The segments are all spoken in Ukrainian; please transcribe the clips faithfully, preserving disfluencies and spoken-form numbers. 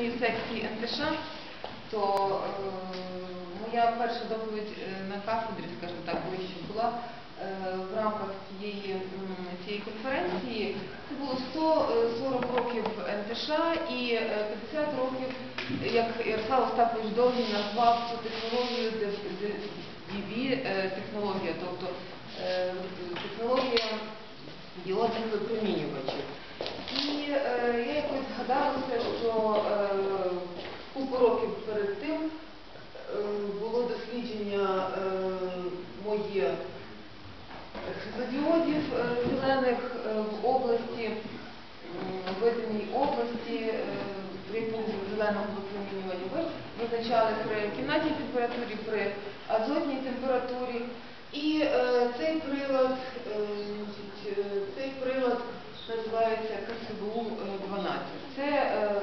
моїй секції ен те ше, то е, моя перша доповідь на кафедрі, скажімо так, ближче була е, в рамках цієї, цієї конференції. Це було сто сорок років ен те ше і п'ятдесят років, як Ярослав Остапович Довгий назвав цю технологію ді ві-технологія, тобто е, технологія діодних випромінювачів. І е, я якось згадалася, що е, купу років перед тим е, було дослідження е, моє світлодіодів е, зелених е, в області, в видимій області, е, при зеленого випромінювання визначали при кімнатній температурі, при азотній температурі. І е, цей прилад, е, цей прилад називається ка се бе у дванадцять. Це е,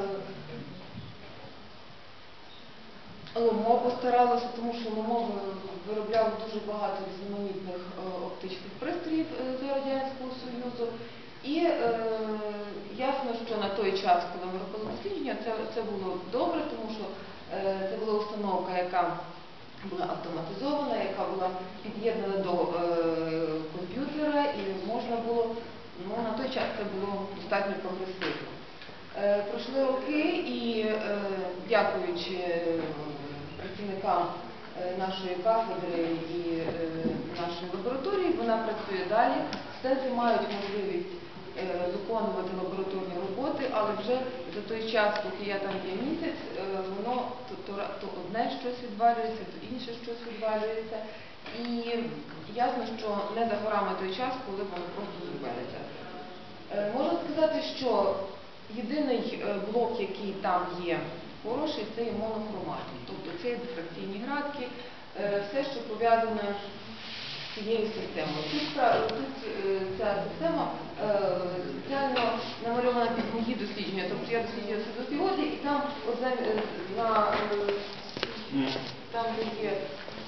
Ломо постаралося, тому що Ломо виробляло дуже багато різноманітних е, оптичних пристроїв е, за Радянського Союзу. І е, ясно, що на той час, коли ми робили дослідження, це, це було добре, тому що е, це була установка, яка була автоматизована, яка була під'єднана до е, комп'ютера, і можна було, ну, на той час це було достатньо прогресивно. Е, пройшли роки і, е, дякуючи працівникам е, нашої кафедри і е, нашої лабораторії, вона працює далі. Студенти мають можливість е, виконувати лабораторні роботи, але вже за той час, поки я там є місяць, е, воно то, то, то одне щось відвалюється, то інше щось відвалюється. І ясно, що не за горами той час, коли воно просто зупиниться. Е, можна сказати, що єдиний блок, який там є хороший, це є монохроматний. Тобто це дифракційні градки, е, все, що пов'язане з цією системою. Тут, тут ця система е, спеціально намальована під мої дослідження. Тобто я досліджую світлодіоди, і там одне, на, е, там де є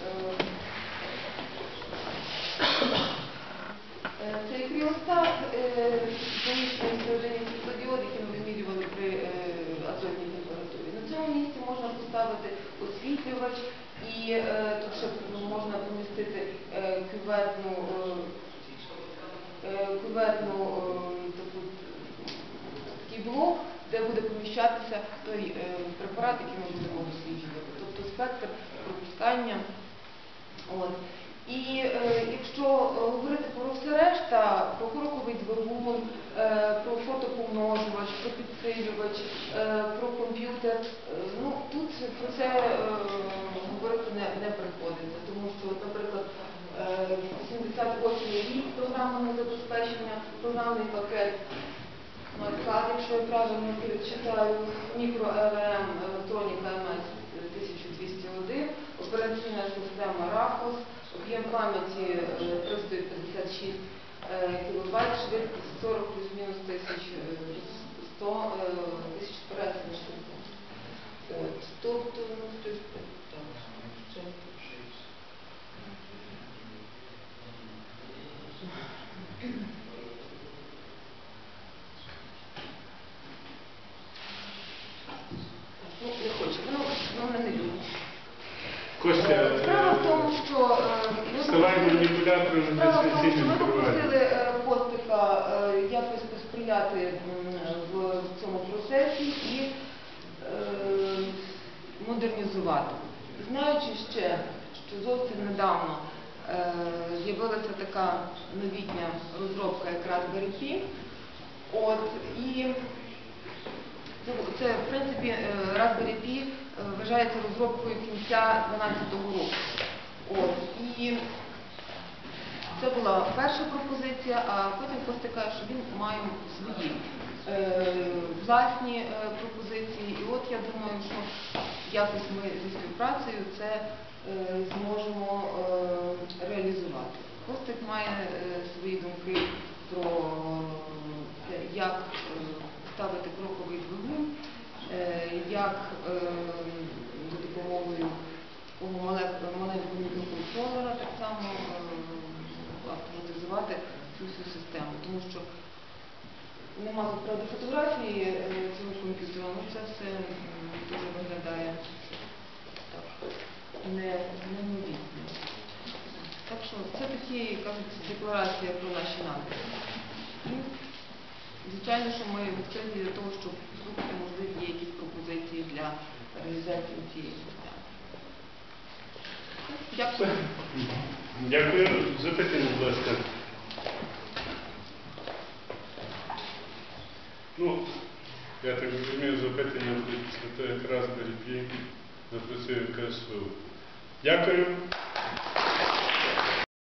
е, цей кріостат, поміщений всередині світлодіоди, які ми вимірювали при е, азотній температурі. На цьому місці можна поставити освітлювач, і е, тут ще можна помістити е, кюветну, е, кюветну е, таку, такий блок, де буде поміщатися той е, препарат, який ми будемо досліджувати. Тобто спектр пропускання. От. І е, якщо говорити про все решта, про кроковий двигун, е, про фотопомножувач, про підсилювач, е, про комп'ютер, е, ну, тут про це е, говорити не, не приходиться, тому що, наприклад, е, сімдесят восьмий рік програмне забезпечення, програмний пакет Маркад, якщо я правильно читаю, мікро ер ем, електроніка ем ес тисяча двісті один, операційна система рахос, об'єм пам'яті триста п'ятдесят шість кілобайт, швидкість сорок плюс-мінус тисяч сто тисяч операцій на секунду. От, тобто, ну, хтось так, ще. Ну, не хочу, воно, воно мене не любить. Костя, справа в тому, що вставай маніпулятори справа в тому, що ми попросили Костика якось посприяти в цьому процесі і модернізувати. Знаючи ще, що зовсім недавно з'явилася така новітня розробка, як Raspberry Pi, от, і це, в принципі, Raspberry Pi вважається розробкою кінця дванадцятого року. От. І це була перша пропозиція, а потім Костя каже, що він має свої е, власні е, пропозиції. І от я думаю, що якось ми зі співпрацею це е, зможемо е, реалізувати. Костик має е, свої думки про те, як е, ставити кроковий двигун, як за допомогою такого маленького мікроконтролера так само автоматизувати цю всю систему. Тому що нема тут, правда, фотографії е, цього комп'ютера, ну це все м, дуже виглядає так, не, неймовірно. Так що це такі, кажуть, декларація про наші наміри. І, звичайно, що ми відкриті для того, щоб слухати, можливо, є якісь пропозиції для реалізації цієї системи. Дякую. Дякую. Запитання, будь ласка. Ну, я так розумію, запитання будуть це якраз тоді запрацює якраз слово. Дякую.